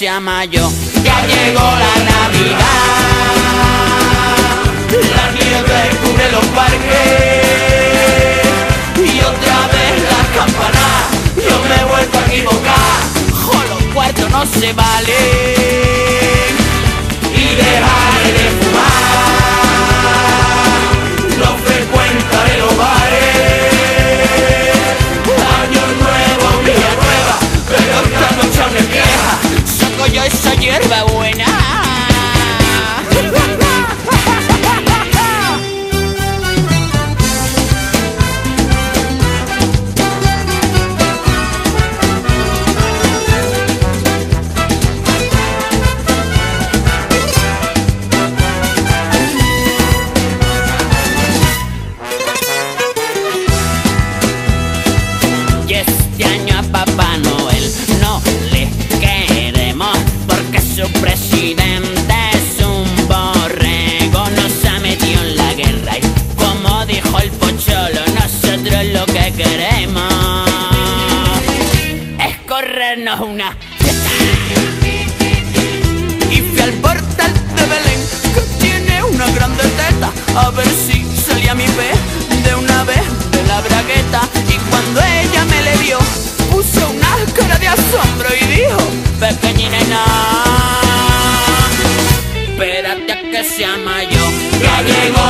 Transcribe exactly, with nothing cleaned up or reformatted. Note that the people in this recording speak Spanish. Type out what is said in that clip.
sea mayo. Ya llegó la Navidad, la nieve cubre los parques y otra vez las campanas. Yo me he vuelto a equivocar, jo, los cuartos no se valen y dejaré de fumar. No frecuentaré los bares, año nuevo, vida nueva, pero esta noche aún es vieja. Saco yo esa hierba buena. Este año a Papá Noel no le queremos porque su presidente es un borrego. Nos ha metido en la guerra y, como dijo el Pocholo, nosotros lo que queremos es corrernos una fiesta. Y fui al portal de Belén, que tiene una grande teta, a ver si salía mi pez de una vez de la bragueta. Y cuando ella me le dio, puso una cara de asombro y dijo: pequeñina y nada, espérate a que sea mayo. Ya llegó